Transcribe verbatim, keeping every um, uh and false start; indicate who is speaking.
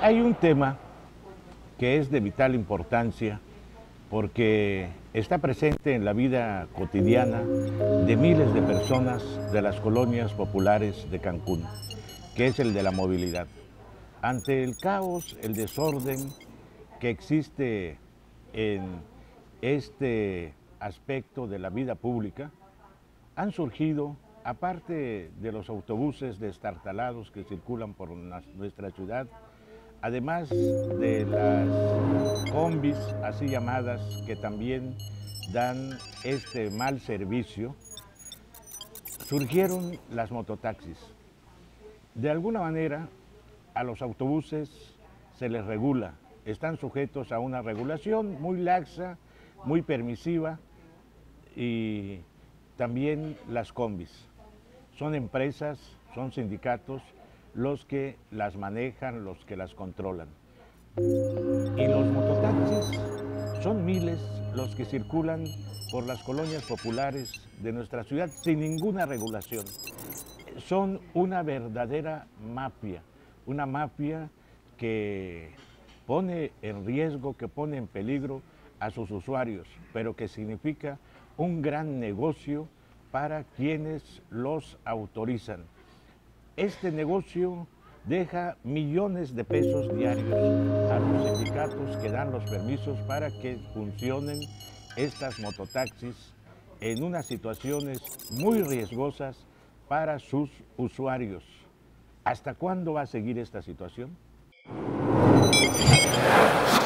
Speaker 1: Hay un tema que es de vital importancia porque está presente en la vida cotidiana de miles de personas de las colonias populares de Cancún, que es el de la movilidad. Ante el caos, el desorden que existe en este aspecto de la vida pública, han surgido, aparte de los autobuses destartalados que circulan por nuestra ciudad, además de las combis, así llamadas, que también dan este mal servicio, surgieron las mototaxis. De alguna manera, a los autobuses se les regula, están sujetos a una regulación muy laxa, muy permisiva, y también las combis. Son empresas, son sindicatos los que las manejan, los que las controlan. Y los mototaxis son miles los que circulan por las colonias populares de nuestra ciudad sin ninguna regulación. Son una verdadera mafia, una mafia que pone en riesgo, que pone en peligro a sus usuarios, pero que significa un gran negocio para quienes los autorizan. Este negocio deja millones de pesos diarios a los sindicatos que dan los permisos para que funcionen estas mototaxis en unas situaciones muy riesgosas para sus usuarios. ¿Hasta cuándo va a seguir esta situación?